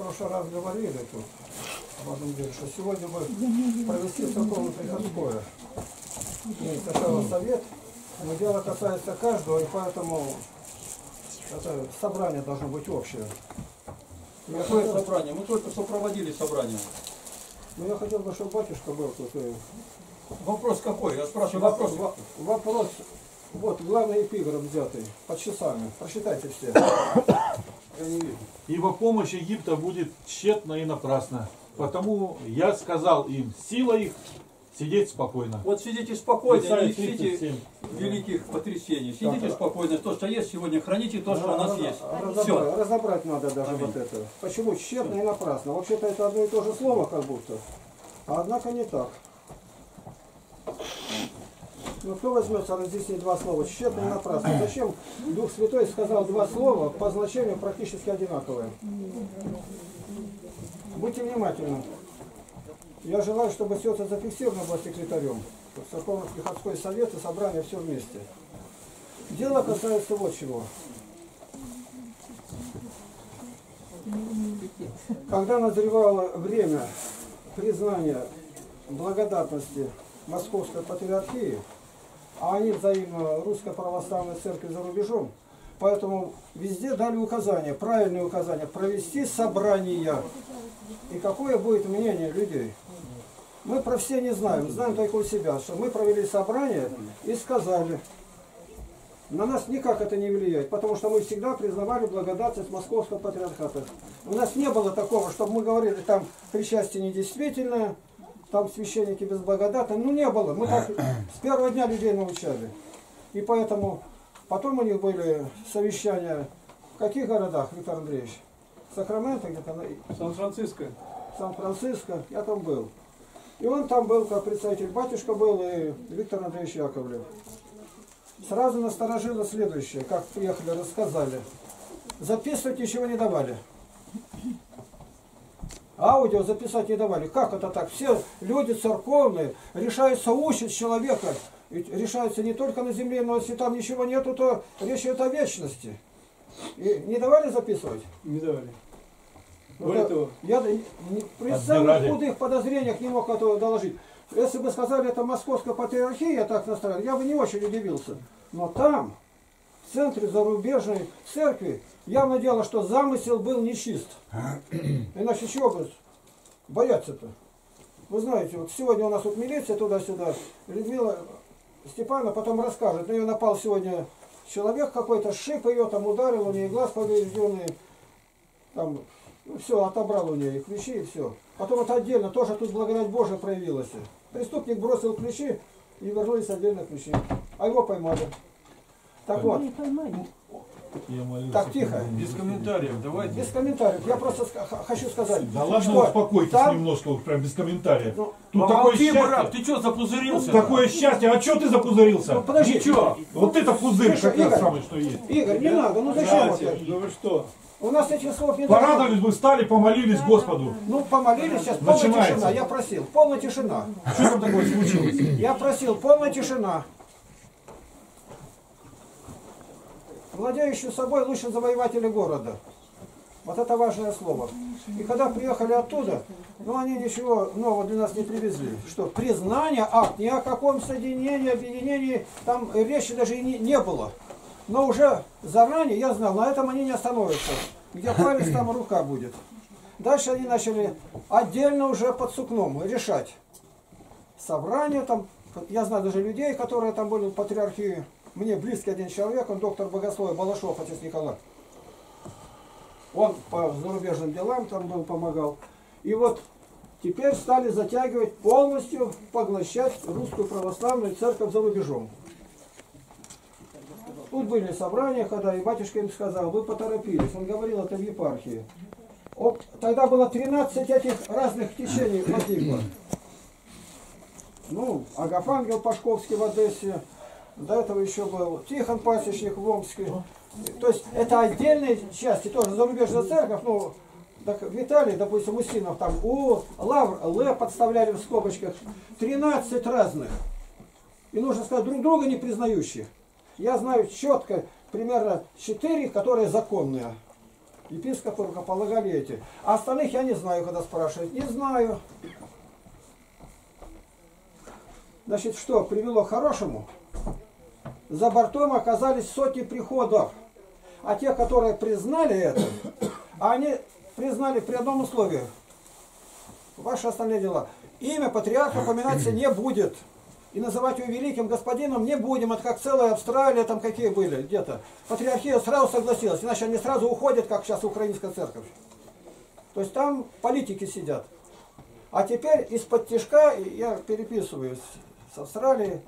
прошлый раз говорили тут об одном деле, что сегодня мы провести церковно-приходское. И сначала совет, но дело касается каждого, и поэтому это собрание должно быть общее. Какое собрание? Мы только что проводили собрание. Ну я хотел бы, чтобы батюшка был тут. Вопрос какой? Я спрашиваю вопрос. Вопрос, вот главный эпиграф взятый, под часами. Прочитайте все. Я не вижу. Ибо помощь Египта будет тщетна и напрасна. Потому я сказал им, сила их сидеть спокойно. Вот сидите спокойно, Исайя не ищите 37. великих потрясений. Сидите спокойно, то, что есть сегодня, храните то, что у нас есть. Разобрать надо даже вот это. Почему тщетно и напрасно? Вообще-то это одно и то же слово как будто. А однако не так. Ну кто возьмется разъяснить два слова? Тщетно и напрасно. Зачем Дух Святой сказал два слова, по значению практически одинаковые? Будьте внимательны. Я желаю, чтобы все это зафиксировано было секретарем. Церковно-приходской совет и собрание все вместе. Дело касается вот чего. Когда назревало время признания благодатности Московской Патриархии, а они взаимно Русской Православной Церкви за рубежом, поэтому везде дали указания, правильные указания, провести собрания. И какое будет мнение людей? Мы про все не знаем, знаем только у себя, что мы провели собрание и сказали, на нас никак это не влияет, потому что мы всегда признавали благодатность Московского Патриархата. У нас не было такого, чтобы мы говорили, там причастие недействительное, там священники безблагодатные, ну не было. Мы так с первого дня людей научали. И поэтому потом у них были совещания в каких городах, Виктор Андреевич? Сакраменто где-то? Сан-Франциско. Сан-Франциско, я там был. И он там был, как представитель, батюшка был, и Виктор Андреевич Яковлев. Сразу насторожило следующее, как приехали, рассказали. Записывать ничего не давали. Аудио записать не давали. Как это так? Все люди церковные решаются учить человека. Ведь решаются не только на земле, но если там ничего нету, то речь идет о вечности. И не давали записывать? Не давали. Вот я при самых худых подозрениях не мог этого доложить. Если бы сказали, это Московская Патриархия, я так настроил, я бы не очень удивился. Но там, в центре зарубежной церкви, явно дело, что замысел был нечист. Иначе чего бы бояться-то? Вы знаете, вот сегодня у нас вот милиция туда-сюда, Людмила Степановна потом расскажет, на нее напал сегодня человек какой-то, шип ее, там ударил, у нее глаз поврежденный, там, ну, все, отобрал у нее и ключи, и все. Потом это отдельно, тоже тут благодать Божия проявилась. Преступник бросил ключи и вернулись отдельно ключи. А его поймали. Так вот. Так, тихо. Без комментариев, давайте. Без комментариев. Я просто хочу сказать. Да ладно, что успокойтесь там... немножко, прям без комментариев. Ну, тут такое счастье. Брат, ты что запузырился? Такое счастье. А что ты запузырился? Ну, подожди. Ничего. Вот это пузырь, Слушай, как раз Игорь, самое, что есть. Игорь, не надо, ну зачем вот это? Ну вы что? У нас этих слов не Порадовались бы, встали, помолились Господу. Ну, помолились, сейчас полная Начинается. тишина. Я просил, полная тишина. Что там такое случилось? Я просил, полная тишина. Владеющий собой лучше завоеватели города. Вот это важное слово. И когда приехали оттуда, ну они ничего нового для нас не привезли. Что признание, акт, ни о каком соединении, объединении, там речи даже и не было. Но уже заранее я знал, на этом они не остановятся. Где палец, там рука будет. Дальше они начали отдельно уже под сукном решать. Собрание там, я знаю даже людей, которые там были в патриархии. Мне близкий один человек, он доктор богословия, Балашов, отец Николай. Он по зарубежным делам там был, помогал. И вот теперь стали затягивать полностью, поглощать русскую православную церковь за рубежом. Тут были собрания, когда и батюшка им сказал, вы поторопились. Он говорил это в епархии. Тогда было 13 этих разных течений возникло. Ну, Агафангел Пашковский в Одессе, до этого еще был Тихон Пасечник в Омске. То есть это отдельные части, тоже зарубежная церковь, ну, так в Италии, допустим, Усинов там, Лавр, Л подставляли в скобочках, 13 разных. И нужно сказать, друг друга не признающих. Я знаю четко, примерно 4, которые законные. епископы рукополагали эти. А остальных я не знаю, когда спрашивают. Не знаю. Значит, что привело к хорошему? За бортом оказались сотни приходов. А те, которые признали это, они признали при одном условии. Ваши остальные дела. Имя патриарха упоминаться не будет. И называть его великим господином не будем. Это как целая Австралия, там какие были где-то. Патриархия сразу согласилась. Иначе они сразу уходят, как сейчас украинская церковь. То есть там политики сидят. А теперь из-под тишка, я переписываюсь с Австралией,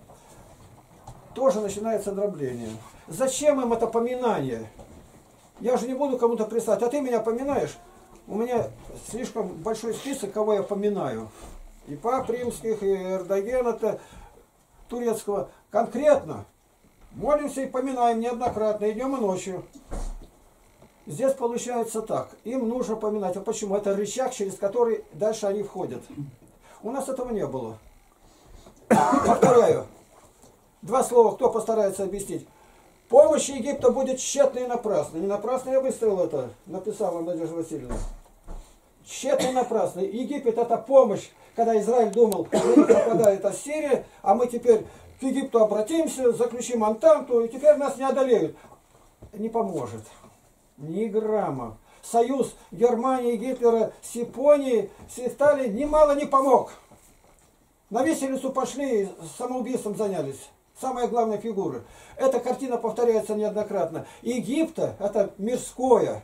тоже начинается дробление. Зачем им это поминание? Я же не буду кому-то прислать, а ты меня поминаешь. У меня слишком большой список, кого я поминаю. И пап римских, и Эрдогена турецкого. Конкретно. Молимся и поминаем неоднократно, и днем и ночью. Здесь получается так. Им нужно поминать. А почему? Это рычаг, через который дальше они входят. У нас этого не было. Повторяю. Два слова, кто постарается объяснить. Помощь Египта будет тщетной и напрасной. Не напрасно я выставил это, написал вам Надежда Васильевна. Тщетной и напрасной. Египет это помощь, когда Израиль думал, что нападает Ассирия, а мы теперь к Египту обратимся, заключим антанту, и теперь нас не одолеют. Не поможет. Ни грамма. Союз Германии, Гитлера с Японией, с Италией немало не помог. На виселицу пошли, самоубийством занялись. Самая главная фигура. Эта картина повторяется неоднократно. Египта это мирское.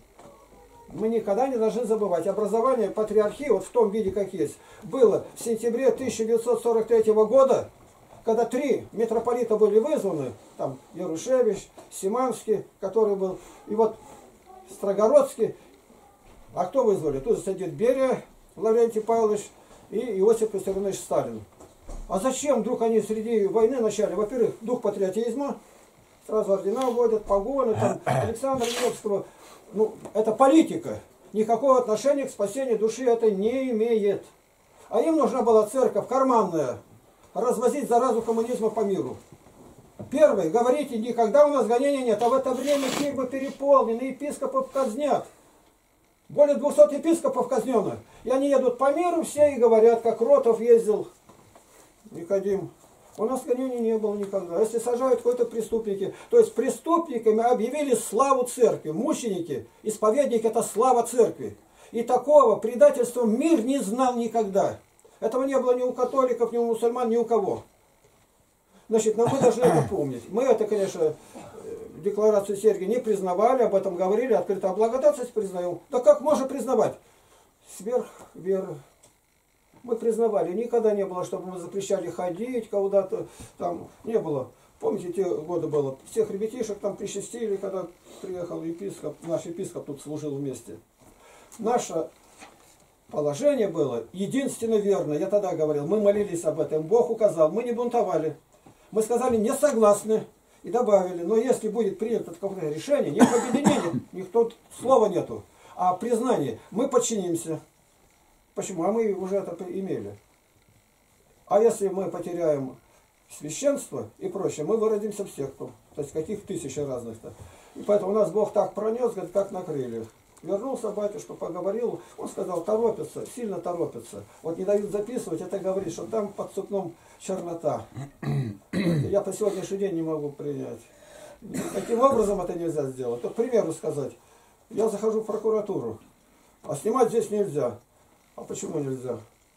Мы никогда не должны забывать. Образование патриархии, вот в том виде, как есть, было в сентябре 1943 года, когда 3 митрополита были вызваны, там Ярушевич, Симанский, который был, и вот Строгородский. А кто вызвали? Тут сидит Берия Лаврентий Павлович и Иосиф Виссарионович Сталин. А зачем вдруг они среди войны начали? Во-первых, дух патриотизма, сразу ордена вводят, погоны, там, Александра Невского. Ну, это политика. Никакого отношения к спасению души это не имеет. А им нужна была церковь карманная, развозить заразу коммунизма по миру. Первый, говорите, никогда у нас гонения нет, а в это время тюрьмы переполнены, епископов казнят. Более 200 епископов казнено. И они едут по миру все и говорят, как Ротов ездил, Никодим. У нас гонений не было никогда. Если сажают какой-то преступники, то есть преступниками объявили славу церкви. Мученики, исповедники это слава церкви. И такого предательства мир не знал никогда. Этого не было ни у католиков, ни у мусульман, ни у кого. Значит, но мы должны это помнить. Мы это, конечно, декларацию Сергия не признавали, об этом говорили, открыто, а благодатность признаем. Да как можно признавать? Сверх веры. Мы признавали, никогда не было, чтобы мы запрещали ходить куда-то, там не было. Помните, те годы было, всех ребятишек там причастили, когда приехал епископ, наш епископ тут служил вместе. Наше положение было единственно верно, я тогда говорил, мы молились об этом, Бог указал, мы не бунтовали. Мы сказали, не согласны, и добавили, но если будет принято какое-то решение, не в объединении, никто слова нету, а признание, мы подчинимся. Почему? А мы уже это имели. А если мы потеряем священство и прочее, мы выродимся в секту. То есть каких тысяч разных-то. И поэтому у нас Бог так пронес, говорит, как на крыльях. Вернулся батюшка, поговорил, он сказал, торопятся, сильно торопятся. Вот не дают записывать, это говорит, что там под сукном чернота. Я по сегодняшний день не могу принять. Таким образом это нельзя сделать. То, к примеру сказать, я захожу в прокуратуру, а снимать здесь нельзя. А почему нельзя?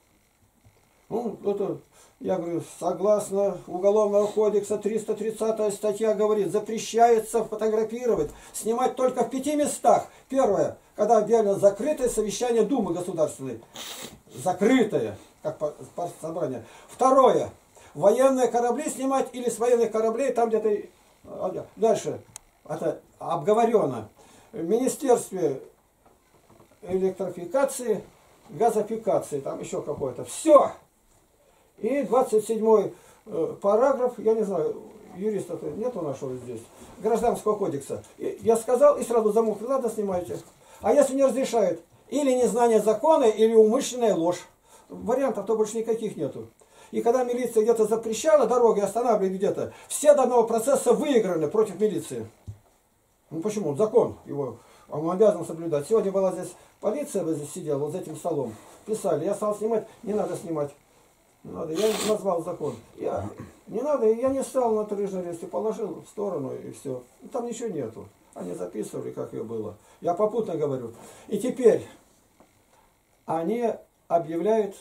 Ну, это, я говорю, согласно Уголовного кодекса 330 статья говорит, запрещается фотографировать, снимать только в 5 местах. Первое, когда объявлено закрытое совещание Думы Государственной. Закрытое, как собрание. Второе, военные корабли снимать или с военных кораблей, там где-то... Дальше, это обговорено. В Министерстве электрификации, газификации, там еще какое-то. Все. И 27-й параграф, я не знаю, юристов нету нашего здесь, Гражданского кодекса. Я сказал и сразу замок, ладно, снимайте. А если не разрешают, или незнание закона, или умышленная ложь. Вариантов-то больше никаких нету. И когда милиция где-то запрещала дороги, останавливали где-то, все до одного процесса выиграли против милиции. Ну почему? Закон его Он обязан соблюдать. Сегодня была здесь полиция, здесь сидела, вот за этим столом. Писали, я стал снимать, не надо снимать. Не надо. Я назвал закон. Не надо, я не стал на трижной лесте, положил в сторону и все. Там ничего нету. Они записывали, как ее было. Я попутно говорю. И теперь они объявляют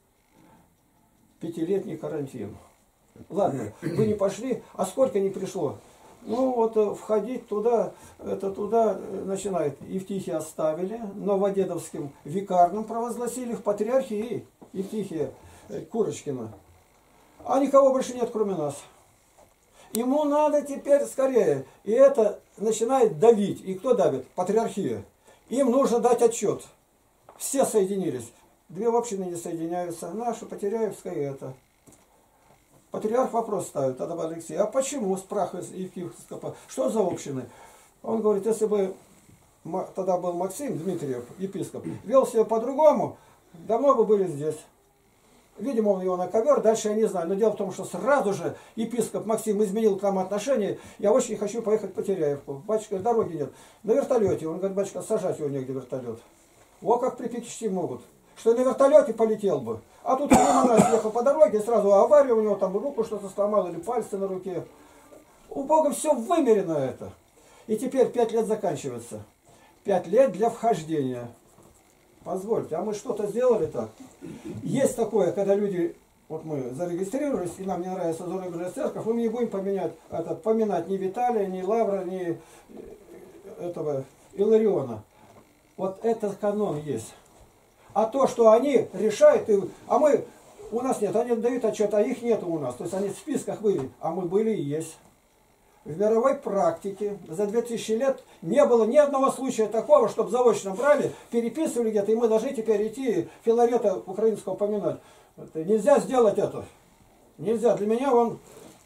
5-летний карантин. Ладно, вы не пошли, а сколько не пришло? Ну вот входить туда, это туда начинает. Евтихия оставили, Новодедовским викарным провозгласили, в патриархии Евтихия Курочкина. А никого больше нет, кроме нас. Ему надо теперь скорее. И это начинает давить. И кто давит? Патриархия. Им нужно дать отчет. Все соединились. Две общины не соединяются. Наша Потеряевская и это. Патриарх вопрос ставит, тогда Алексей, а почему спрашивает епископа, что за общины? Он говорит, если бы тогда был Максим Дмитриев, епископ, вел себя по-другому, давно бы были здесь. Видимо, он его на ковер, дальше я не знаю. Но дело в том, что сразу же епископ Максим изменил к нам отношения. Я очень хочу поехать в Потеряевку. Батюшка, дороги нет. На вертолете. Он говорит, батюшка, сажать его негде вертолет. О, как припечься могут. Что на вертолете полетел бы. А тут он на нас ехал по дороге, сразу авария, у него там руку что-то сломал или пальцы на руке. У Бога все вымерено это. И теперь 5 лет заканчивается. 5 лет для вхождения. Позвольте, а мы что-то сделали так? Есть такое, когда люди, вот мы зарегистрировались, и нам не нравится зарубежная церковь, мы не будем поминать ни Виталия, ни Лавра, ни этого Илариона. Вот этот канон есть. А то, что они решают, а мы, у нас нет, они дают отчет, а их нет у нас. То есть они в списках были, а мы были и есть. В мировой практике за 2000 лет не было ни одного случая такого, чтобы заочно брали, переписывали где-то, и мы должны теперь идти Филарета украинского поминать. Это нельзя сделать это. Нельзя. Для меня он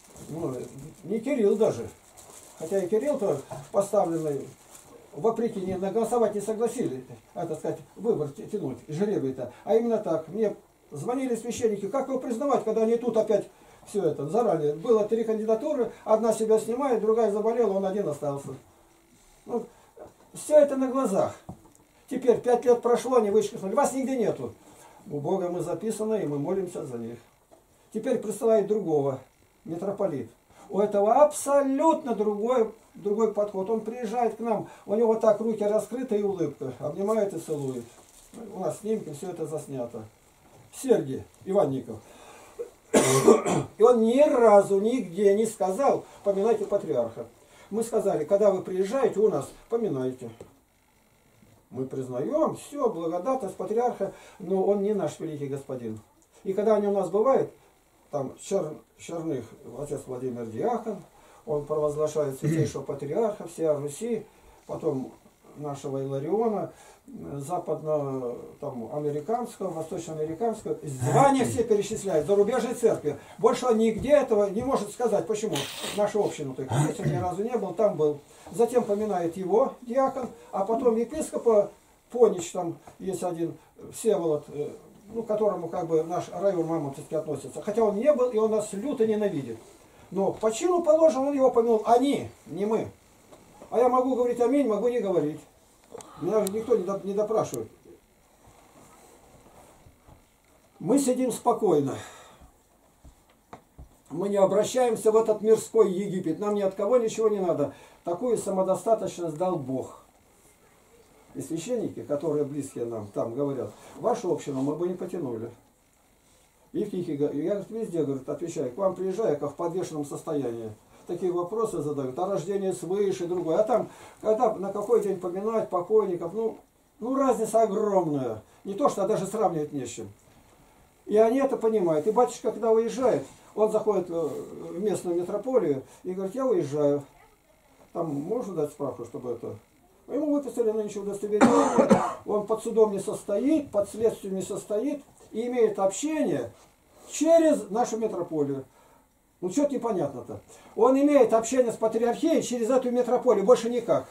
не Кирилл даже. Хотя и Кирилл-то поставленный, вопреки, не голосовать не согласились, так сказать, выбор тянуть, жребий-то. А именно так. Мне звонили священники, как его признавать, когда они тут опять все это заранее. Было 3 кандидатуры, одна себя снимает, другая заболела, он один остался. Ну, все это на глазах. Теперь 5 лет прошло, они вычеркнули. Вас нигде нету. У Бога мы записаны, и мы молимся за них. Теперь присылает другого, митрополит. У этого абсолютно другой подход. Он приезжает к нам, у него вот так руки раскрыты и улыбка. Обнимает и целует. У нас снимки, все это заснято. Сергий Иванников. И он ни разу нигде не сказал, поминайте патриарха. Мы сказали, когда вы приезжаете у нас, поминайте. Мы признаем, все, благодатность патриарха, но он не наш великий господин. И когда они у нас бывают, там Черных, отец Владимир Диакон, он провозглашает святейшего патриарха, всея Руси, потом нашего Илариона, западноамериканского, восточноамериканского, звания все перечисляют, зарубежной церкви. Больше он нигде этого не может сказать. Почему? Наша община, здесь он ни разу не был, там был. Затем поминает его диакон, а потом епископа Понич, там есть один Всеволод, к которому как бы наш район Мамонтовский относится. Хотя он не был, и он нас люто ненавидит. Но по чину положено, он его помянул. Они, не мы. А я могу говорить аминь, могу не говорить. Меня же никто не допрашивает. Мы сидим спокойно. Мы не обращаемся в этот мирской Египет. Нам ни от кого ничего не надо. Такую самодостаточность дал Бог. И священники, которые близкие нам, там говорят, вашу общину мы бы не потянули. И в Кихе, я везде, говорит, отвечаю, к вам приезжаю, как в подвешенном состоянии. Такие вопросы задают, о рождении свыше, другое. А там, когда на какой день поминать покойников, разница огромная. Не то, что даже сравнивать не с чем. И они это понимают. И батюшка, когда уезжает, он заходит в местную метрополию и говорит, я уезжаю. Там можно дать справку, чтобы это... Ему выписали нынче удостоверение, он под судом не состоит, под следствием не состоит и имеет общение через нашу метрополию. Что-то непонятно-то. Он имеет общение с патриархией через эту метрополию, больше никак.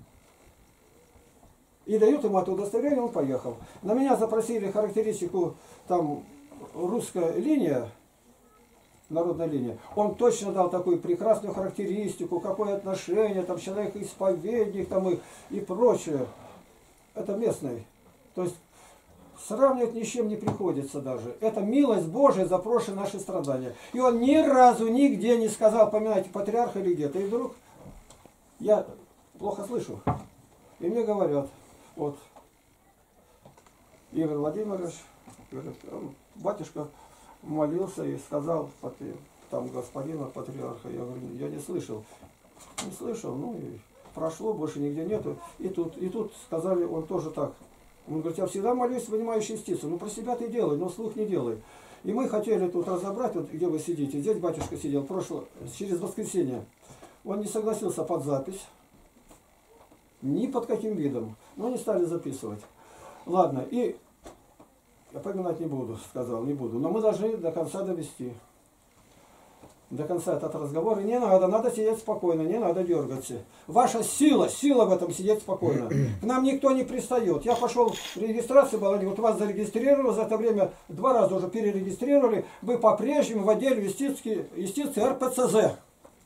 И дают ему это удостоверение, он поехал. На меня запросили характеристику, там, русская линия, народной линии, он точно дал такую прекрасную характеристику, какое отношение, там человек исповедник там и прочее. Это местный. То есть сравнивать ни с чем не приходится даже. Это милость Божия за прошлые наши страдания. И он ни разу нигде не сказал, поминайте патриарха или где-то. И вдруг я плохо слышу. И мне говорят, вот, Игорь Владимирович, говорит, батюшка молился и сказал там господина патриарха. Я говорю, я не слышал. Не слышал, ну и прошло, больше нигде нету. И тут сказали, он тоже так. Он говорит, я всегда молюсь, вынимаешь частицу. Ну про себя ты делай, но вслух не делай. И мы хотели тут разобрать, вот где вы сидите. Здесь батюшка сидел через воскресенье. Он не согласился под запись. Ни под каким видом. Но не стали записывать. Ладно, и я поминать не буду, сказал, не буду. Но мы должны до конца довести. До конца этот разговор. И не надо сидеть спокойно, не надо дергаться. Ваша сила в этом сидеть спокойно. К нам никто не пристает. Я пошел, регистрация была, вот вас зарегистрировали, за это время 2 раза уже перерегистрировали. Вы по-прежнему в отделе юстиции РПЦЗ.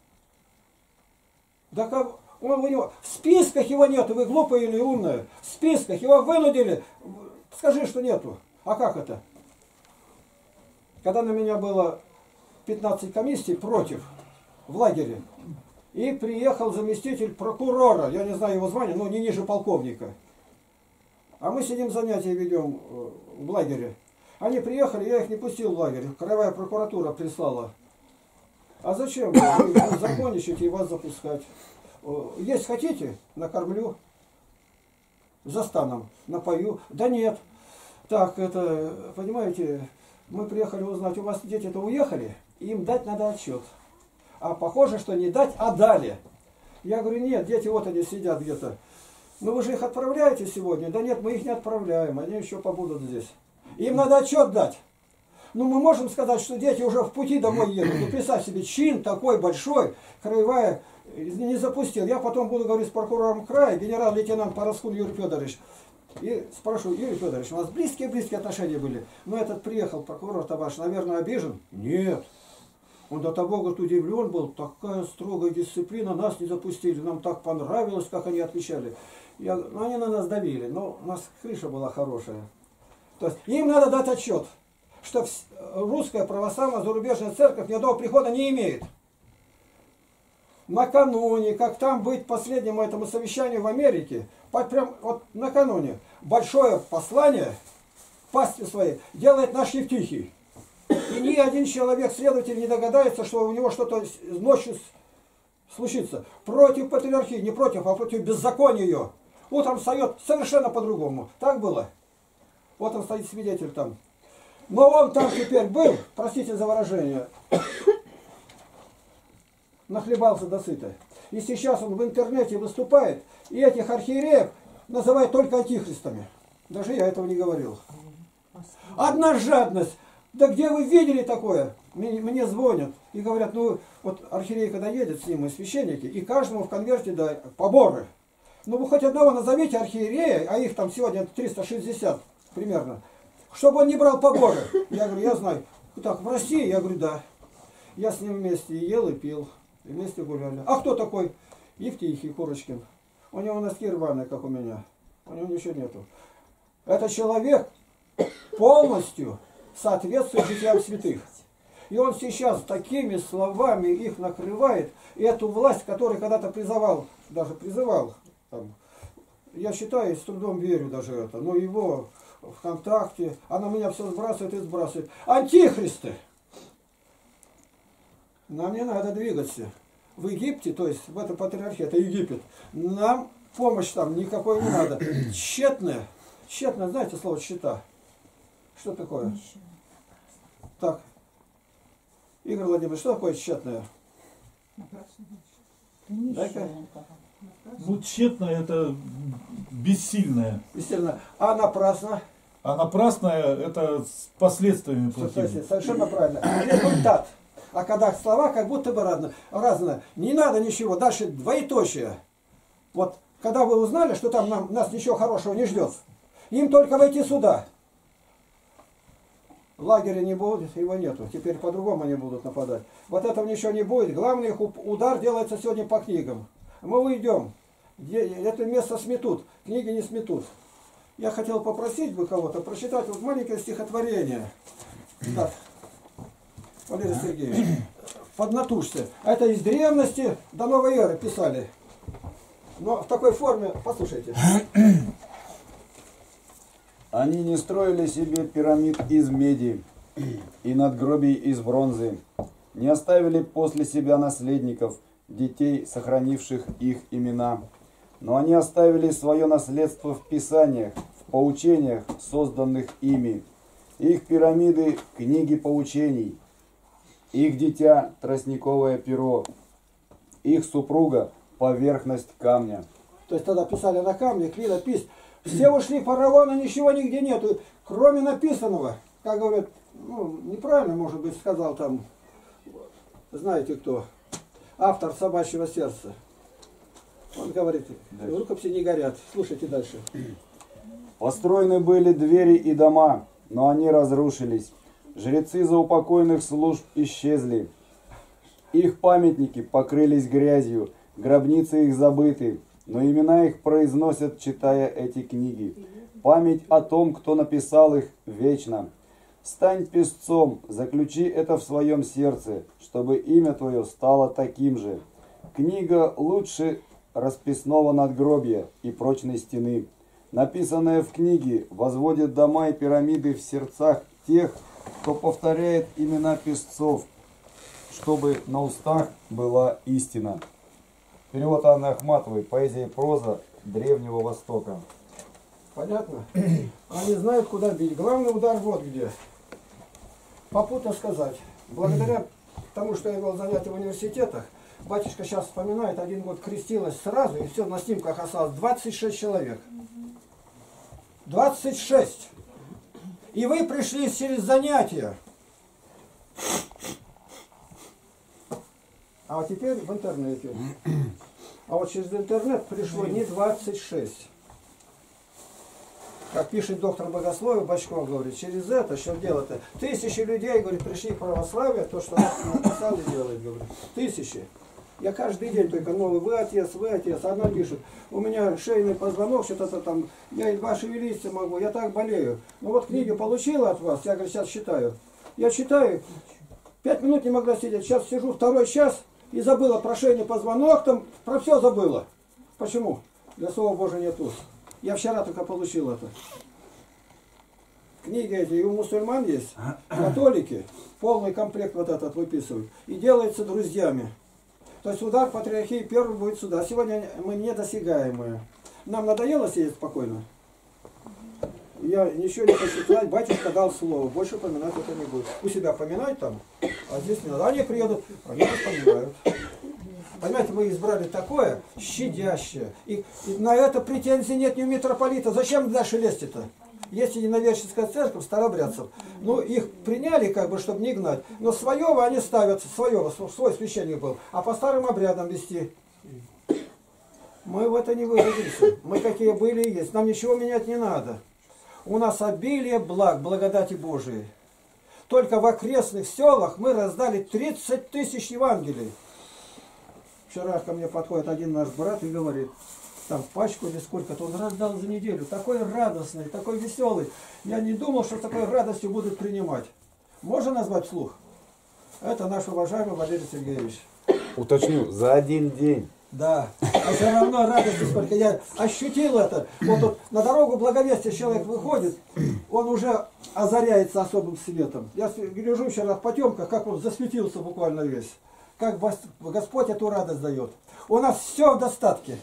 Да как... Он у него, в списках его нету, вы глупые или умные. В списках его вынудили. Скажи, что нету. А как это? Когда на меня было 15 комиссий против в лагере, и приехал заместитель прокурора, я не знаю его звания, но не ниже полковника. А мы сидим, занятия ведем в лагере. Они приехали, я их не пустил в лагерь. Краевая прокуратура прислала. А зачем? Вы законничаете и вас запускать. Есть хотите? Накормлю. За станом. Напою. Да нет. Так, это, понимаете, мы приехали узнать, у вас дети-то уехали, им дать надо отчет. А похоже, что не дать, а дали. Я говорю, нет, дети вот они сидят где-то. Ну вы же их отправляете сегодня? Да нет, мы их не отправляем, они еще побудут здесь. Им надо отчет дать. Ну мы можем сказать, что дети уже в пути домой едут. Ну представь себе, чин такой большой, краевая не запустил. Я потом буду говорить с прокурором края, генерал-лейтенант Параскун Юрий Федорович. И спрашиваю, Юрий Федорович, у нас близкие отношения были. Но этот приехал, прокурор-то ваш, наверное, обижен? Нет. Он до того, говорит, удивлен был, такая строгая дисциплина, нас не запустили, нам так понравилось, как они отвечали. Ну, они на нас давили, но у нас крыша была хорошая. То есть им надо дать отчет, что русская православная зарубежная церковь ни одного прихода не имеет. Накануне, как там быть последнему этому совещанию в Америке, прям вот накануне, большое послание пастве своей делает наш Евтихий. И ни один человек, следователь, не догадается, что у него что-то ночью случится. Против патриархии, не против, а против беззакония ее. Утром встает совершенно по-другому. Так было? Вот он стоит свидетель там. Но он там теперь был, простите за выражение, нахлебался досыта. И сейчас он в интернете выступает, и этих архиереев называют только антихристами. Даже я этого не говорил. Одна жадность. Да где вы видели такое? Мне звонят и говорят, ну вот архиерей когда едет с ним и священники, и каждому в конверте дают поборы. Ну вы хоть одного назовите архиерея, а их там сегодня 360 примерно, чтобы он не брал поборы. Я говорю, я знаю. Так, в России? Я говорю, да. Я с ним вместе и ел, и пил. И вместе гуляли. А кто такой? Евтихий Курочкин. У него носки рваные, как у меня. У него ничего нету. Это человек полностью соответствует житиям святых. И он сейчас такими словами их накрывает. И эту власть, которую когда-то призывал, даже призывал, там, я считаю, с трудом верю даже это, но его ВКонтакте, она меня все сбрасывает и сбрасывает. Антихристы! Нам не надо двигаться. В Египте, то есть в этом патриархе, это Египет, нам помощь там никакой не надо. Тщетная. Тщетная, знаете слово «тщета»? Что такое? Так. Игорь Владимирович, что такое тщетное? Дай-ка. Ну, тщетное это бессильное. Бессильно. А напрасно? А напрасное это с последствиями плохими. Совершенно правильно. Результат. А когда слова как будто бы разные. Не надо ничего. Дальше двоеточие. Вот когда вы узнали, что там нас ничего хорошего не ждет, им только войти сюда. Лагеря не будет, его нету. Теперь по-другому они будут нападать. Вот этого ничего не будет. Главный их удар делается сегодня по книгам. Мы уйдем. Это место сметут. Книги не сметут. Я хотел попросить бы кого-то прочитать вот маленькое стихотворение. Так, Валерий Сергеевич, поднатужьте. Это из древности до новой эры писали. Но в такой форме, послушайте. Они не строили себе пирамид из меди и надгробий из бронзы, не оставили после себя наследников, детей, сохранивших их имена. Но они оставили свое наследство в писаниях, в поучениях, созданных ими. Их пирамиды – книги поучений, их дитя – тростниковое перо, их супруга – поверхность камня. То есть тогда писали на камне, клинопись. Все ушли фараона, ничего нигде нету, кроме написанного. Как говорят, ну, неправильно, может быть, сказал там, знаете кто, автор «Собачьего сердца». Он говорит, рукописи не горят. Слушайте дальше. Построены были двери и дома, но они разрушились. Жрецы заупокойных служб исчезли. Их памятники покрылись грязью, гробницы их забыты, но имена их произносят, читая эти книги. Память о том, кто написал их, вечна. Стань песцом, заключи это в своем сердце, чтобы имя твое стало таким же. Книга лучше расписного надгробия и прочной стены. Написанное в книге возводит дома и пирамиды в сердцах тех, кто повторяет имена песцов, чтобы на устах была истина. Перевод Анны Ахматовой. Поэзия и проза Древнего Востока. Понятно? Они знают, куда бить. Главный удар вот где. Попутно сказать. Благодаря тому, что я вел занятия в университетах, батюшка сейчас вспоминает, 1 год крестилось сразу, и все, на снимках осталось 26 человек. 26! И вы пришли через занятия. А вот теперь в интернете. А вот через интернет пришло не 26. Как пишет доктор богословия Бочков, говорит, через это, что дело-то? 1000 людей, говорит, пришли в православие, то, что он написал и делает, говорит. 1000. Я каждый день только новый, вы отец. Одна пишет, у меня шейный позвонок, что-то там, я едва шевелиться могу, я так болею. Ну вот книгу получила от вас, я, говорю, сейчас читаю. Я читаю, 5 минут не могла сидеть, сейчас сижу 2 час и забыла про шейный позвонок, там, про все забыла. Почему? Для Слова Божия нет уст. Я вчера только получил это. Книги эти и у мусульман есть, католики, полный комплект вот этот выписывают. И делается друзьями. То есть удар патриархии первый будет сюда. Сегодня мы недосягаемые. Нам надоело сидеть спокойно? Я ничего не хочу сказать, батюшка дал слово. Больше поминать это не будет. У себя поминать там, а здесь не надо. Они приедут, они вспоминают. Понимаете, мы избрали такое щадящее. И на это претензий нет ни у митрополита. Зачем дальше лезть-то? Есть единоверческая церковь старообрядцев. Ну, их приняли, как бы, чтобы не гнать. Но своего они ставят, своего, свой священник был. А по старым обрядам вести. Мы в это не выразимся. Мы какие были и есть. Нам ничего менять не надо. У нас обилие благ, благодати Божией. Только в окрестных селах мы раздали 30 000 Евангелий. Вчера ко мне подходит один наш брат и говорит, там пачку или сколько-то он раздал за неделю. Такой радостный, такой веселый. Я не думал, что такой радостью будут принимать. Можно назвать вслух? Это наш уважаемый Валерий Сергеевич. Уточню, за 1 день. Да, а все равно радости сколько. Я ощутил это. Вот тут на дорогу благовестия человек выходит, он уже озаряется особым светом. Я гляжу вчера в потемках, как он засветился буквально весь. Как Господь эту радость дает. У нас все в достатке.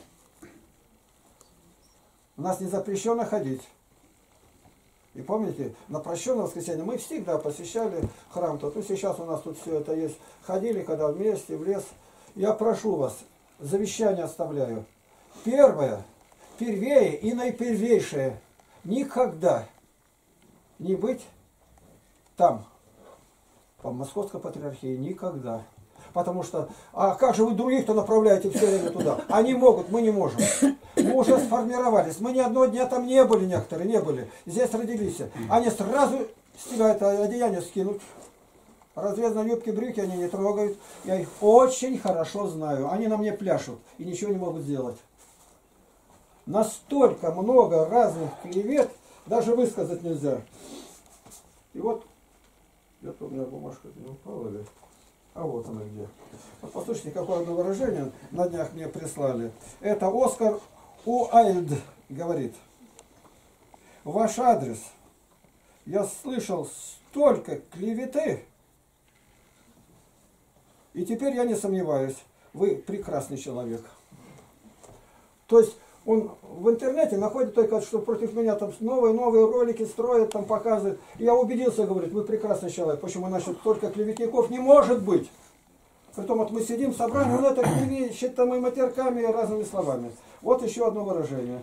У нас не запрещено ходить. И помните, на прощенное воскресенье мы всегда посещали храм. Тут и сейчас у нас тут все это есть. Ходили, когда вместе, в лес. Я прошу вас, завещание оставляю. Первое, первее и наипервейшее. Никогда не быть там, по Московской патриархии. Никогда. Потому что, а как же вы других-то направляете все время туда? Они могут, мы не можем. Мы уже сформировались. Мы ни одного дня там не были, некоторые не были. Здесь родились. Они сразу стирают одеяние, скинут. Разрезанные юбки, брюки они не трогают. Я их очень хорошо знаю. Они на мне пляшут и ничего не могут сделать. Настолько много разных клевет, даже высказать нельзя. И вот, где-то у меня бумажка не упала ли? А вот она где. Вот послушайте, какое одно выражение на днях мне прислали. Это Оскар Уайльд говорит. Ваш адрес. Я слышал столько клеветы. И теперь я не сомневаюсь, вы прекрасный человек. То есть он в интернете находит только, что против меня там новые ролики строят, там показывают. И я убедился, говорит, вы прекрасный человек. Почему, значит, только клеветников не может быть? Притом вот мы сидим в собрании, он это клевещет там и матерками, и разными словами. Вот еще одно выражение.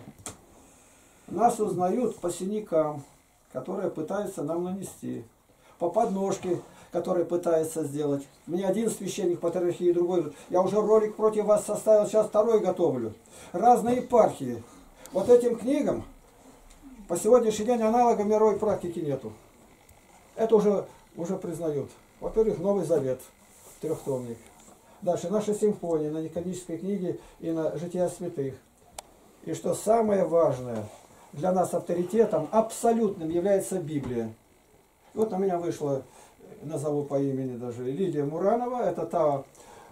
Нас узнают по синякам, которые пытаются нам нанести. По подножке, которые пытаются сделать. Мне один священник патриархии, другой. Я уже ролик против вас составил, сейчас второй готовлю. Разные епархии. Вот этим книгам по сегодняшний день аналога мировой практики нету. Это уже признают. Во-первых, Новый Завет, трехтомник. Дальше наши симфонии на канонической книге и на жития святых. И что самое важное, для нас авторитетом абсолютным является Библия. Вот на меня вышла, назову по имени даже, Лидия Муранова. Это та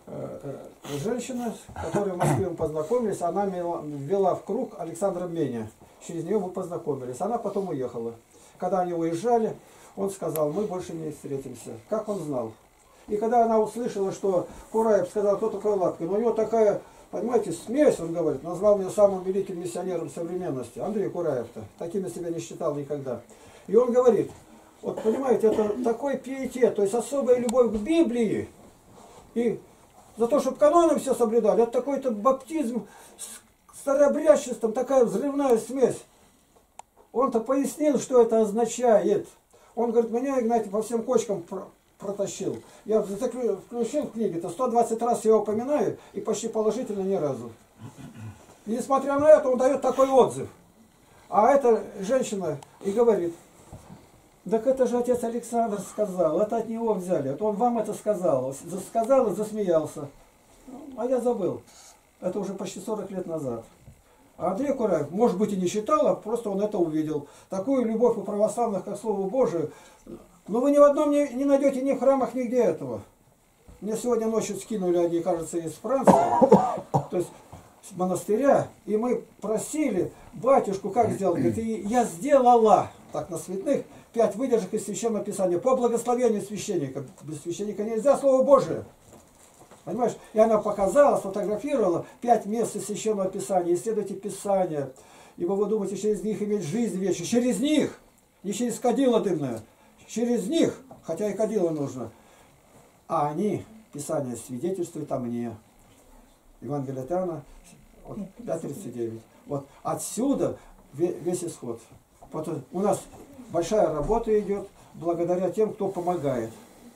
женщина, с которой в Москве мы познакомились. Она ввела в круг Александра Меня. Через нее мы познакомились. Она потом уехала. Когда они уезжали, он сказал, мы больше не встретимся. Как он знал? И когда она услышала, что Кураев сказал, кто такой Лапкин, у него такая, понимаете, смесь, он говорит, назвал меня самым великим миссионером современности. Андрей Кураев-то. Таким я себя не считал никогда. И он говорит, вот понимаете, это такой пиетет, то есть особая любовь к Библии. И за то, чтобы каноны все соблюдали, это такой-то баптизм с старообрядчеством, такая взрывная смесь. Он-то пояснил, что это означает. Он говорит, меня, Игнатий, по всем кочкам протащил. Я включил книги-то, 120 раз я упоминаю, и почти положительно ни разу. И несмотря на это, он дает такой отзыв. А эта женщина и говорит, так это же отец Александр сказал, это от него взяли, это он вам это сказал. Сказал и засмеялся. А я забыл. Это уже почти 40 лет назад. А Андрей Кураев, может быть, и не читал, а просто он это увидел. Такую любовь у православных, как Слово Божие. Но вы ни в одном не найдете, ни в храмах, нигде этого. Мне сегодня ночью скинули они, кажется, из Франции, то есть с монастыря, и мы просили батюшку, как сделать. Говорит, и я сделала, так на святых, 5 выдержек из Священного Писания по благословению священника. Без священника нельзя Слово Божие. Понимаешь? И она показала, сфотографировала 5 мест из Священного Писания. Исследуйте Писание. Ибо вы думаете, через них иметь жизнь вечную. Через них! Не через кадило дымное. Через них, хотя и кадило нужно. А они, Писание, свидетельствуют о мне. Евангелие от Иоанна 5:39. Вот отсюда весь исход. Вот у нас большая работа идет благодаря тем, кто помогает.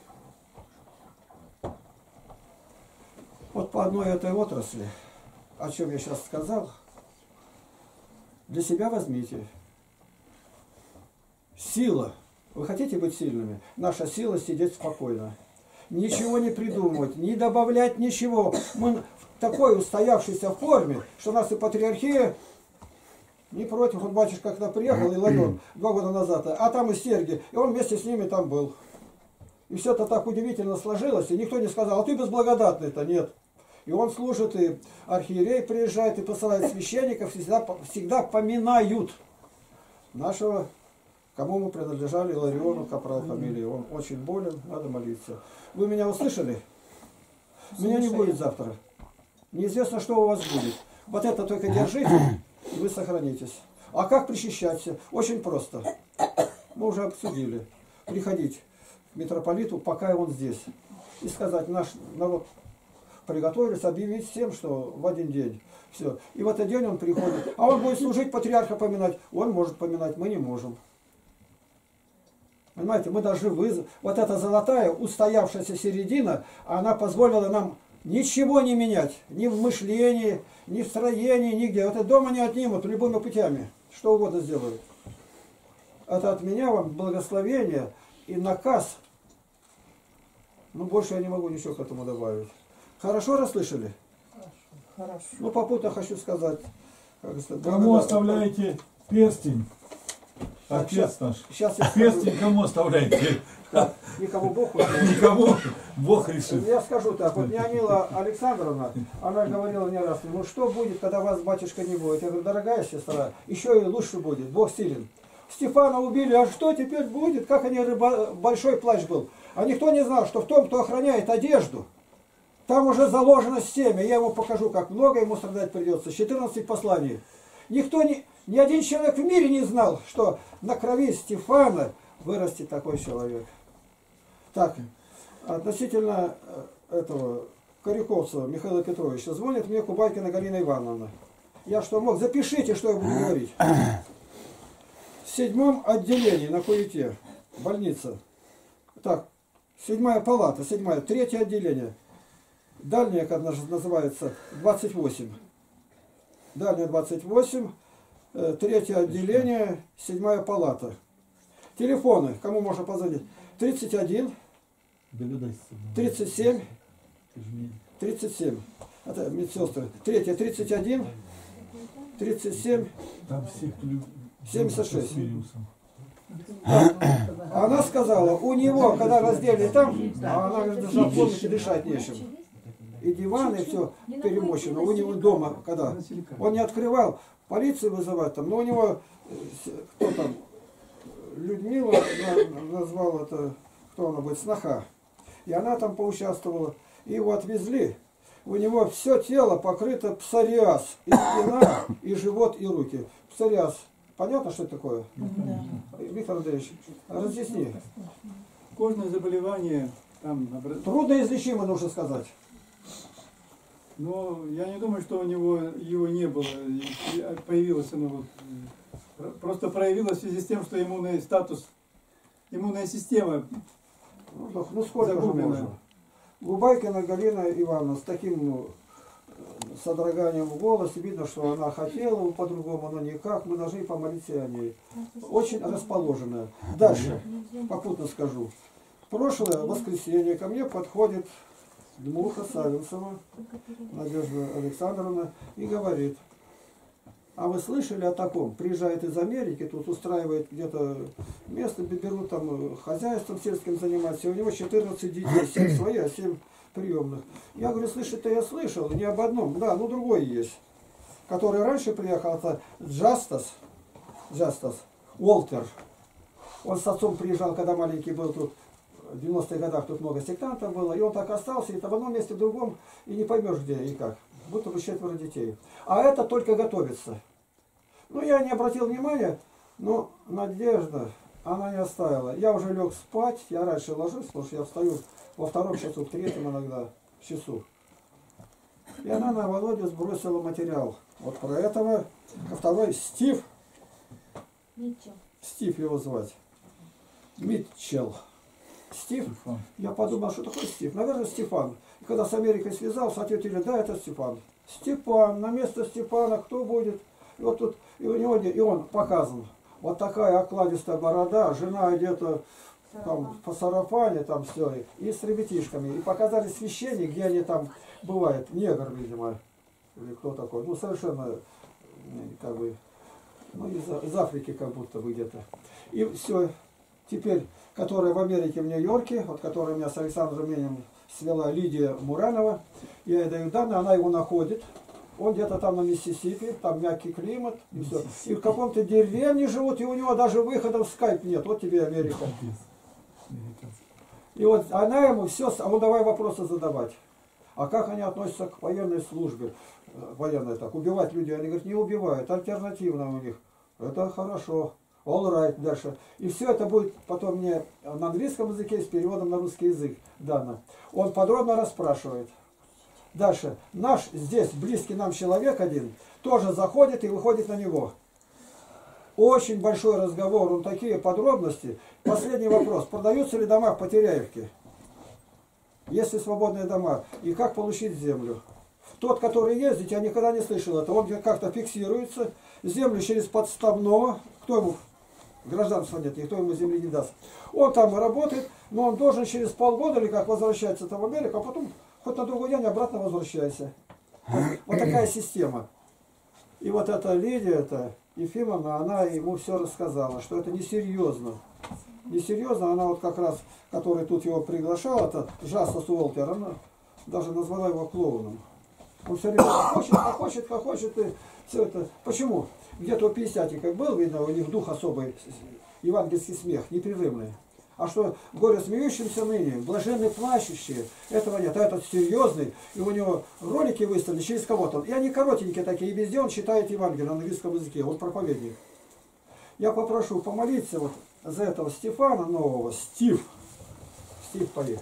Вот по одной этой отрасли, о чем я сейчас сказал, для себя возьмите. Сила. Вы хотите быть сильными? Наша сила сидеть спокойно. Ничего не придумывать, не добавлять ничего. Мы в такой устоявшейся форме, что нас и патриархия не против. Вот батюшка когда приехал, Иларион, 2 года назад, а там и Сергий, и он вместе с ними там был. И все это так удивительно сложилось, и никто не сказал, а ты безблагодатный-то, нет. И он служит, и архиерей приезжает, и посылает священников, всегда поминают нашего, кому мы принадлежали, Илариону, капрал фамилии. Он очень болен, надо молиться. Вы меня услышали? Меня не будет завтра. Неизвестно, что у вас будет. Вот это только держите, и вы сохранитесь. А как причащаться? Очень просто. Мы уже обсудили. Приходить к митрополиту, пока он здесь. И сказать, наш народ приготовились, объявить всем, что в один день. Все. И в этот день он приходит. А он будет служить, патриарха поминать. Он может поминать, мы не можем. Понимаете, мы должны вот эта золотая, устоявшаяся середина, она позволила нам ничего не менять. Ни в мышлении, ни в строении, нигде. Вот это дома не отнимут любыми путями. Что угодно сделают. это от меня вам благословение и наказ. Ну, больше я не могу ничего к этому добавить. Хорошо расслышали? Хорошо. Ну, попутно хочу сказать. Кому оставляете перстень? Отец наш. Сейчас я скажу. Перстень кому оставляете? Так, никому Бог не Никому Бог решит. Я скажу так, вот Неонила Александровна, она говорила не раз, ну что будет, когда вас, батюшка, не будет? Я говорю, дорогая сестра, еще и лучше будет, Бог силен. Стефана убили, а что теперь будет? Как они, большой плач был. А никто не знал, что в том, кто охраняет одежду, там уже заложено семя. Я ему покажу, как много ему страдать придется. 14 посланий. Никто, ни один человек в мире не знал, что на крови Стефана вырастет такой человек. Так, относительно этого Коряковцева Михаила Петровича, звонит мне Кубайкина Галина Ивановна. Я что мог? Запишите, что я буду говорить. В 7-м отделении на Куете, больница. Так, 7-я палата, 7-е, 3-е отделение. Дальняя, как называется, 28. Дальняя 28, 3-е отделение, 7-я палата. Телефоны, кому можно позвонить? 31, 37, 37. Это медсестры. 3-е, 31, 37, Там всех 76. Она сказала, у него, когда раздели там, а она говорит, даже в комнате дышать нечем. И диван, и все перемощено. У него дома, когда он не открывал, полицию вызывать там, но у него, кто там, Людмила назвал это, кто она будет, сноха. И она там поучаствовала. И его отвезли. У него все тело покрыто псориаз. И спина, и живот, и руки. Псориаз. Понятно, что это такое? Да. Виктор Андреевич, разъясни. Кожное заболевание, там, Трудноизлечимо, нужно сказать. но я не думаю, что у него его не было. И появилось оно вот, просто проявилось в связи с тем, что иммунный статус, иммунная система Ну сколько же загублена. можно? Губайкина Галина Ивановна с таким содроганием в голосе, видно, что она хотела по-другому, но никак, мы должны помолиться о ней. Очень расположенная. Дальше, попутно скажу. В прошлое воскресенье ко мне подходит Дмуха Савинцева, Надежда Александровна, и говорит, а вы слышали о таком? Приезжает из Америки, тут устраивает где-то место, берут там хозяйством сельским заниматься, и у него 14 детей, 7 свои, а 7 приемных. Я говорю, слышать-то я слышал, не об одном, да, ну другой есть, который раньше приехал, это Джастас Уолтер. Он с отцом приезжал, когда маленький был тут, в 90-х годах тут много сектантов было, и он так остался, и там в одном месте, в другом, и не поймешь где и как. Будто бы 4 детей. А это только готовится. Ну, я не обратил внимания, но Надежда, она не оставила. Я уже лег спать, я раньше ложусь, потому что я встаю во 2 часу, в 3 иногда часу. И она на Володю сбросила материал. Вот про этого. А второй Стив. Стив его звать. Митчелл. Стив. Я подумал, что такое Стив. Наверное, Стефан. И когда с Америкой связался, ответили, да, это Стефан. Степан, на место Степана кто будет? И вот тут, и у него, и он показан. Вот такая окладистая борода, жена одета там по сарафане, там все, и с ребятишками. И показали священник, где они там бывают. Негр, видимо, или кто такой. Ну, совершенно, как бы, ну, из Африки как будто бы где-то. И все, теперь, которая в Америке, в Нью-Йорке, вот которая меня с Александром Менем свела, Лидия Муранова, я ей даю данные, она его находит. Он где-то там на Миссисипи, там мягкий климат, и все. И в каком-то деревне живут, и у него даже выхода в скайп нет. Вот тебе Америка. И вот она ему все, а ну давай вопросы задавать. А как они относятся к военной службе? Военной так, убивать людей. Они говорят, не убивают, альтернативно у них. Это хорошо. All right, дальше. И все это будет потом мне на английском языке с переводом на русский язык дано. Он подробно расспрашивает. Дальше. Наш здесь близкий нам человек один тоже заходит и выходит на него. Очень большой разговор, он такие подробности. Последний вопрос. Продаются ли дома в Потеряевке? Есть ли свободные дома? И как получить землю? Тот, который ездит, я никогда не слышал это. Он как-то фиксируется. Землю через подставного. Кто ему гражданства нет, никто ему земли не даст. Он там работает, но он должен через полгода или как возвращаться в Америку, а потом хоть на другой день обратно возвращайся. Вот такая система. И вот эта Лидия, эта Ефимовна, она ему все рассказала, что это несерьезно. Несерьезно, она вот как раз, который тут его приглашал, это Джастас Уолтер, она даже назвала его клоуном. Он все время хохочет, и все это. Почему? Где-то у пятидесятников был, видно, у них дух особый, евангельский смех, непрерывный. А что горе смеющимся ныне, блаженные плачущие, этого нет. А этот серьезный, и у него ролики выставлены через кого-то. И они коротенькие такие, и везде он читает Евангелие на английском языке, он проповедник. Я попрошу помолиться вот за этого Стефана нового, Стив поет,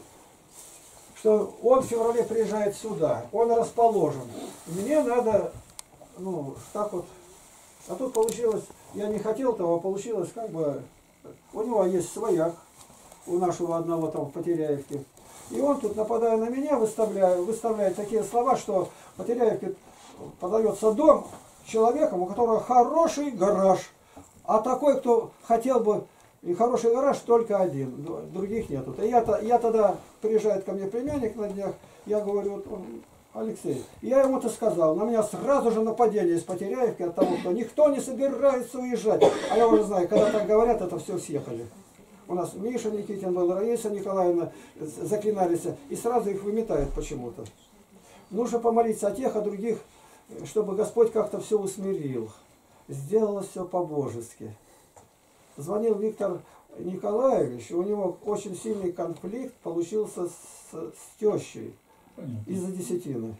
что он в феврале приезжает сюда, он расположен. Мне надо, ну, так вот, а тут получилось, я не хотел того, получилось как бы, у него есть свояк, у нашего одного там в Потеряевке. И он тут, нападая на меня, выставляет такие слова, что в Потеряевке подается дом человеком, у которого хороший гараж. А такой, кто хотел бы, и хороший гараж, только один, других нету. И я тогда, приезжает ко мне племянник на днях, я говорю, вот, Алексей, я ему-то сказал, на меня сразу же нападение из Потеряевки от того, что никто не собирается уезжать. А я уже знаю, когда так говорят, это все съехали. У нас Миша Никитин был, Раиса Николаевна заклинались, и сразу их выметают почему-то. Нужно помолиться о тех, о других, чтобы Господь как-то все усмирил. Сделалось все по-божески. Звонил Виктор Николаевич, у него очень сильный конфликт получился с тещей из-за десятины.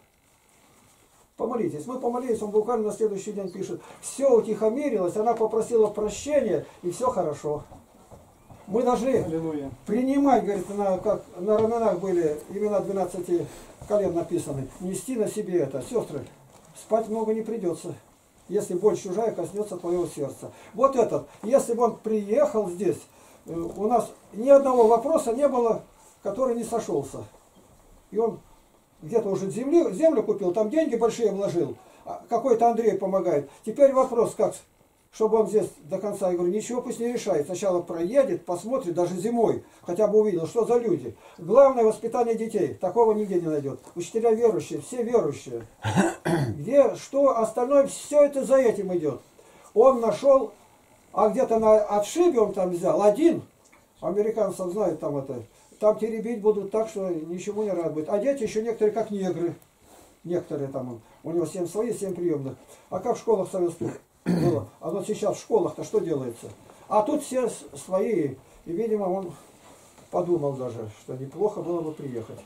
Помолитесь. Мы помолились, он буквально на следующий день пишет, все утихомирилось, она попросила прощения, и все хорошо. Мы должны Аллилуйя. принимать, говорит, как на раменах были имена 12 колен написаны, нести на себе это. Сестры, спать много не придется, если боль чужая коснется твоего сердца. Вот этот, если бы он приехал здесь, у нас ни одного вопроса не было, который не сошелся. И он где-то уже землю купил, там деньги большие вложил, какой-то Андрей помогает. Теперь вопрос, как, чтобы он здесь до конца, я говорю, ничего пусть не решает. Сначала проедет, посмотрит, даже зимой, хотя бы увидел, что за люди. Главное воспитание детей, такого нигде не найдет. Учителя верующие, все верующие. Где, что, остальное, все это за этим идет. Он нашел, а где-то на отшибе он там взял, один, американцев знают там это, там теребить будут так, что ничего не рад будет. А дети еще некоторые как негры. Некоторые там, у него 7 свои, 7 приемных. А как в школах советских было? А вот сейчас в школах-то что делается? А тут все свои. И, видимо, он подумал даже, что неплохо было бы приехать.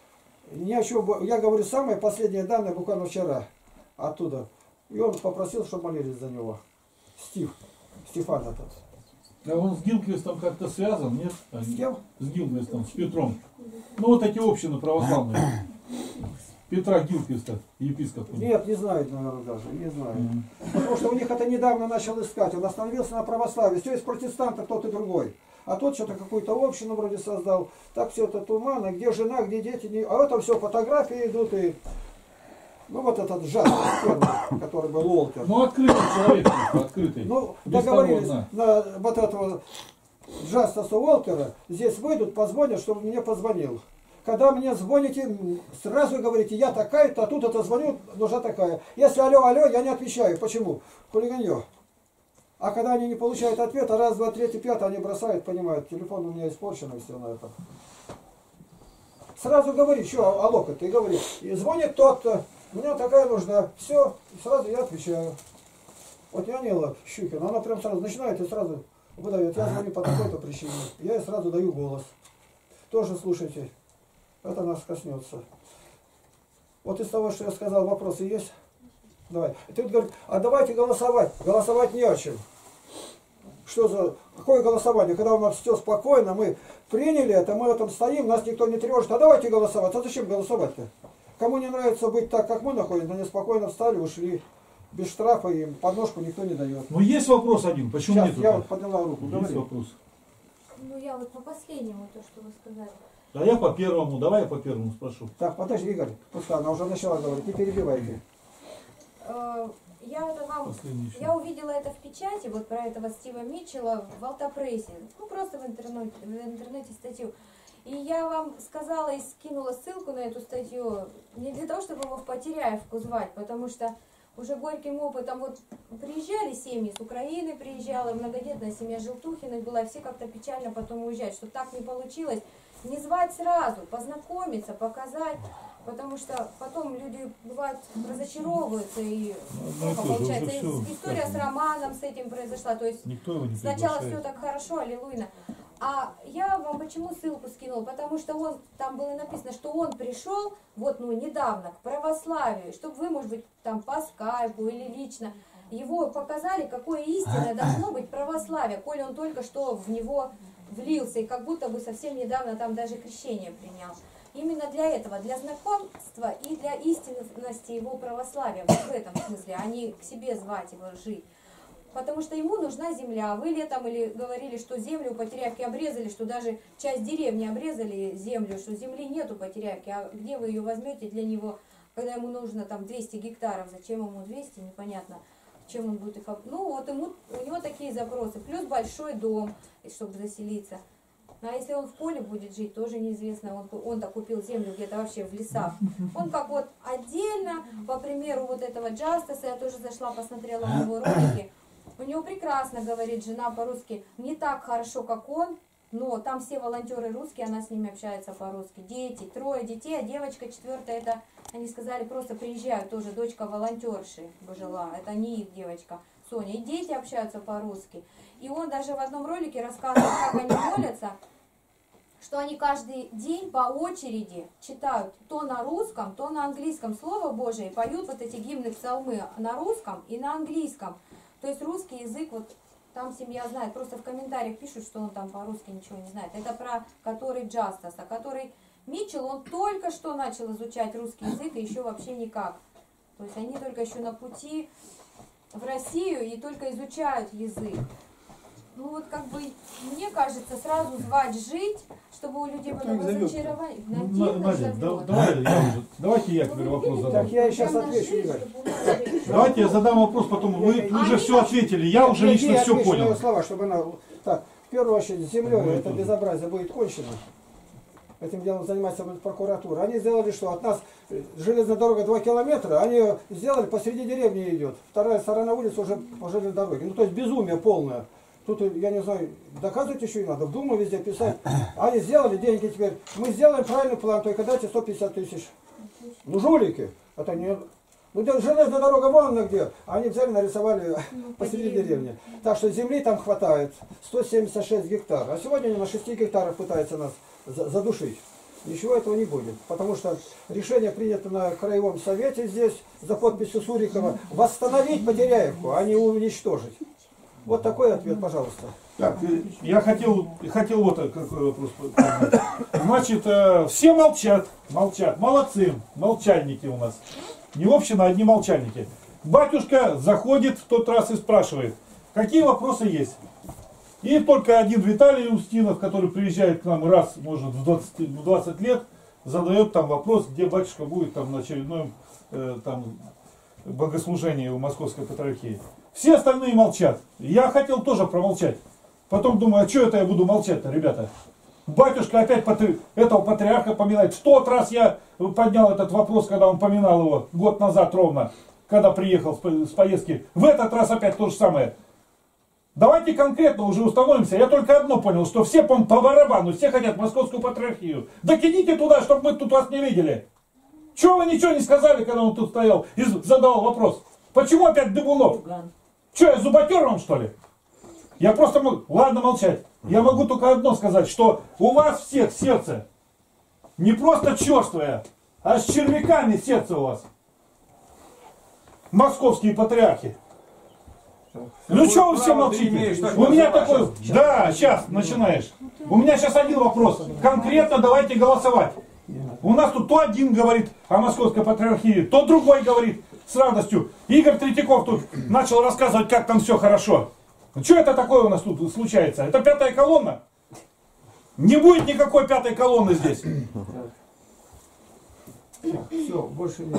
Ни о чем, я говорю, самые последние данные буквально вчера оттуда. И он попросил, чтобы молились за него. Стефан этот. А он с Гилквистом как-то связан, нет? С кем? С Гилквистом, с Петром. Ну вот эти общины православные. Петра Гилквиста, епископа. Нет, не знает, наверное, даже, не знаю. Потому что у них это недавно начал искать. Он остановился на православии. Все из протестантов, тот и другой. А тот что-то какую-то общину вроде создал. Так все это туманно. Где жена, где дети. Не... А это все фотографии идут. И... Ну вот этот Джаз, первый, который был Уолтер. Ну открытый человек, открытый. Ну, Без договорились того, на вот этого Джастаса Уолтера. Здесь выйдут, позвонят, чтобы мне позвонил. Когда мне звоните, сразу говорите, я такая-то, а тут это звоню, нужна такая. Если алло, алло, я не отвечаю. Почему? Хулиганье. А когда они не получают ответа, раз, два, третий, пятый, они бросают, понимают, телефон у меня испорчен, и все на этом. Сразу говори, что, алло-ка, ты говори. И звонит тот-то, мне такая нужна. Все, и сразу я отвечаю. Вот Янила Щукина, она прям сразу начинает и сразу выдает, я звоню по такой-то причине. Я ей сразу даю голос. Тоже слушайте. Это нас коснется. Вот из того, что я сказал, вопросы есть? Давай. И тут говорит, а давайте голосовать. Голосовать не о чем. Что за... Какое голосование? Когда у нас все спокойно, мы приняли это, мы в этом стоим, нас никто не тревожит. А давайте голосовать. А зачем голосовать-то? Кому не нравится быть так, как мы находимся, они спокойно встали, ушли. Без штрафа им подножку никто не дает. Ну есть вопрос один, почему Сейчас, нет? я вот подняла руку. Есть Говори. вопрос. Ну я вот по последнему, то, что вы сказали. А я по первому, давай я по первому спрошу. Так, подожди, Игорь, пускай она уже начала говорить, не перебивайте. я это вам, Последний еще. я увидела это в печати, вот про этого Стива Митчелла в Алтапрессе, ну просто в интернете статью. И я вам сказала и скинула ссылку на эту статью не для того, чтобы его в Потеряевку звать, потому что уже горьким опытом, вот приезжали семьи с Украины, приезжала многодетная семья Желтухиных была, все как-то печально потом уезжают, что так не получилось. Не звать сразу, познакомиться, показать, потому что потом люди, бывают, разочаровываются и плохо получается. История с Романом с этим произошла, то есть Никто его не сначала приглашает. все так хорошо, аллилуйя. А я вам почему ссылку скинула? Потому что он, там было написано, что он пришел, вот, ну, недавно, к православию, чтобы вы, может быть, там по скайпу или лично, его показали, какое истинное должно быть православие, коли он только что в него влился и как будто бы совсем недавно там даже крещение принял. Именно для этого, для знакомства и для истинности его православия, вот в этом смысле, а не к себе звать его жить. Потому что ему нужна земля. Вы летом или говорили, что землю у Потеряевки обрезали, что даже часть деревни обрезали землю, что земли нету Потеряевки. А где вы ее возьмете для него, когда ему нужно там 200 гектаров? Зачем ему 200? Непонятно. Чем он будет их... Ну вот ему, у него такие запросы. Плюс большой дом, чтобы заселиться. А если он в поле будет жить, тоже неизвестно. Он-то купил землю где-то вообще в лесах. Он как вот отдельно, по примеру вот этого Джастаса, я тоже зашла, посмотрела на его ролики. У него прекрасно говорит жена по-русски, не так хорошо, как он, но там все волонтеры русские, она с ними общается по-русски. Дети, 3 детей, а девочка 4-я, это, они сказали, просто приезжают, тоже дочка волонтерши жила, это не их девочка, Соня. И дети общаются по-русски. И он даже в одном ролике рассказывает, как они молятся, что они каждый день по очереди читают то на русском, то на английском Слово Божие, и поют вот эти гимны, псалмы на русском и на английском. То есть русский язык, вот там семья знает, просто в комментариях пишут, что он там по-русски ничего не знает. Это про который Джастас, а который Митчелл, он только что начал изучать русский язык и еще вообще никак. То есть они только еще на пути в Россию и только изучают язык. Ну вот как бы, мне кажется, сразу звать жить, чтобы у людей было разочарование. Надя, давайте я теперь вопрос задам. Так я сейчас отвечу, Игорь. Давайте я задам вопрос, потом вы уже все ответили, я уже лично Я все отвечу на понял. ее слова, чтобы она... Так, в первую очередь, с землей это безобразие будет кончено. Этим делом занимается будет прокуратура. Они сделали что? От нас железная дорога 2 километра, они ее сделали, посреди деревни идет. Вторая сторона улицы уже по железной дороге. Ну то есть безумие полное. Тут, я не знаю, доказывать еще и надо, в Думу везде писать. Они сделали деньги теперь. Мы сделаем правильный план, только дайте 150 тысяч. Ну жулики. Это не... Ну железная дорога вон она где. Они взяли, нарисовали посреди деревни. Так что земли там хватает. 176 гектар. А сегодня они на 6 гектарах пытаются нас задушить. Ничего этого не будет. Потому что решение принято на Краевом совете здесь, за подписью Сурикова, восстановить Потеряевку, а не уничтожить. Вот такой ответ, пожалуйста. Так, я хотел вот какой вопрос поднять. Значит, все молчат, молодцы, молчальники у нас. Не община, одни молчальники. Батюшка заходит в тот раз и спрашивает, какие вопросы есть. И только один Виталий Устинов, который приезжает к нам раз, может, в 20 лет, задает там вопрос, где батюшка будет там на очередном там богослужении у Московской Патриархии. Все остальные молчат. Я хотел тоже промолчать. Потом думаю, а что это я буду молчать-то, ребята? Батюшка опять этого патриарха поминает. В тот раз я поднял этот вопрос, когда он поминал его, год назад ровно, когда приехал с поездки. В этот раз опять то же самое. Давайте конкретно уже установимся. Я только одно понял, что все по барабану, все хотят Московскую Патриархию. Докидите туда, чтобы мы тут вас не видели. Чего вы ничего не сказали, когда он тут стоял и задавал вопрос? Почему опять Дыбунов? Что, я зуботер вам, что ли? Я просто могу... Ладно, молчать. Я могу только одно сказать, что у вас всех сердце не просто черствое, а с червяками сердце у вас. Московские патриархи. Ну что вы все молчите? У меня такой... Да, сейчас начинаешь. У меня сейчас один вопрос. Конкретно давайте голосовать. У нас тут то один говорит о Московской Патриархии, то другой говорит с радостью. Игорь Третьяков тут начал рассказывать, как там все хорошо. Что это такое у нас тут случается? Это 5-я колонна? Не будет никакой 5-й колонны здесь. Все, больше нет.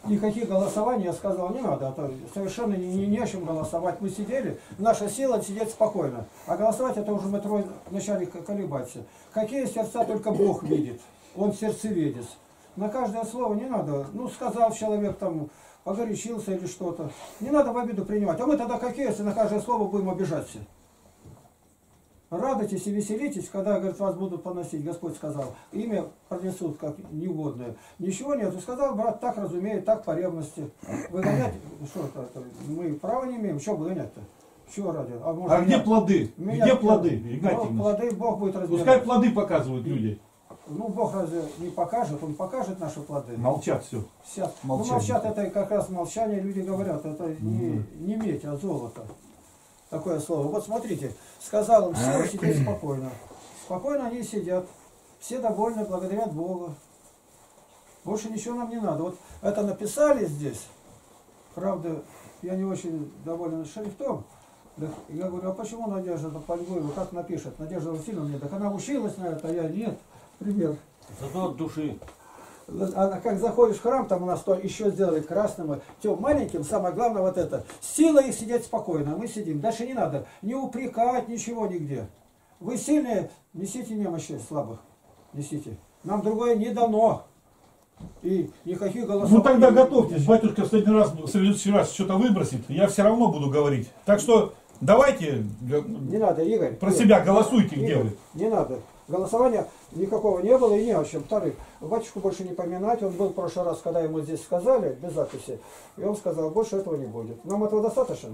никаких голосований, я сказал, не надо, это совершенно не о чем голосовать. Мы сидели, наша сила сидеть спокойно. А голосовать это уже мы трое вначале колебаться. Какие сердца только Бог видит, Он сердцеведец. На каждое слово не надо, ну сказал человек там, погорячился или что-то. Не надо в обиду принимать. А мы тогда какие, если на каждое слово будем обижаться? Радуйтесь и веселитесь, когда, говорит, вас будут поносить. Господь сказал, имя пронесут как неугодное. Ничего нет. Сказал, брат, так разумеет, так по ревности. Выгонять, что это, мы права не имеем, что выгонять-то? Чего ради? А где плоды? Где плоды, Игнатий Иванович? Плоды Бог будет разбирать. Пускай плоды показывают люди. Ну, Бог разве не покажет? Он покажет наши плоды. Молчат все. Сейчас. Ну, Молчание. молчат, это как раз молчание, люди говорят, это не медь, а золото. Такое слово. Вот смотрите, сказал им, все сидеть спокойно. Спокойно они сидят. Все довольны, благодарят Бога. Больше ничего нам не надо. Вот это написали здесь. Правда, я не очень доволен шрифтом. Я говорю, а почему Надежда Польгоева, как напишет? Надежда Васильевна мне, так она училась на это, а я нет. Пример. Зато от души. А как заходишь в храм, там у нас то еще сделали красным, тем маленьким, самое главное вот это. Сила их сидеть спокойно, мы сидим. Дальше не надо не упрекать, ничего нигде. Вы сильные, несите немощи слабых, несите. Нам другое не дано. И никаких голосов. Ну тогда готовьтесь, батюшка в следующий раз что-то выбросит, я все равно буду говорить. Так что давайте Не надо, Игорь. про себя голосуйте, где Игорь, вы. не надо. Голосования никакого не было и не о чем. Вторых, батюшку больше не поминать. Он был в прошлый раз, когда ему здесь сказали, без записи. И он сказал, больше этого не будет. Нам этого достаточно?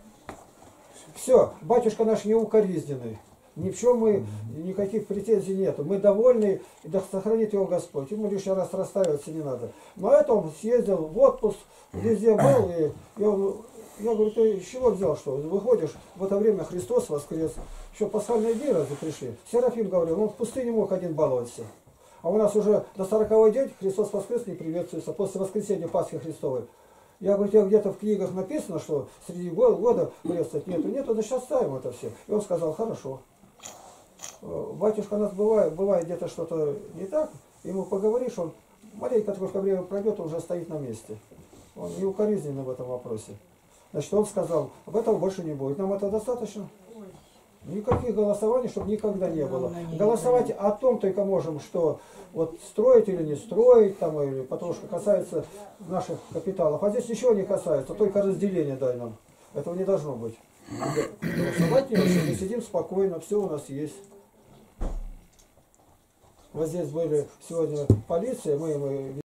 Все, батюшка наш неукоризненный. Ни в чем мы, никаких претензий нету. Мы довольны, и да сохранит его Господь. Ему лишний раз расстраиваться не надо. Но это он съездил в отпуск, везде был. И я говорю, ты из чего взял, что выходишь, в это время Христос воскрес. Что, пасхальные дни разве пришли? Серафим говорил, он в пустыне мог один баловаться. А у нас уже до 40-й день Христос воскрес не приветствуется, после воскресения Пасхи Христовой. Я говорю, тебе где-то в книгах написано, что среди года приветствовать нету, значит оставим это все. И он сказал, хорошо. Батюшка у нас бывает где-то что-то не так, ему поговоришь, он маленько только время пройдет, он уже стоит на месте. Он не укоризненный в этом вопросе. Значит, он сказал, об этом больше не будет. Нам этого достаточно? Никаких голосований, чтобы никогда не было. Голосовать о том только можем, что вот строить или не строить, там, или, потому что касается наших капиталов. А здесь ничего не касается, только разделение дай нам. Этого не должно быть. Голосовать не нужно, мы сидим спокойно, все у нас есть. Вот здесь были сегодня полиция, мы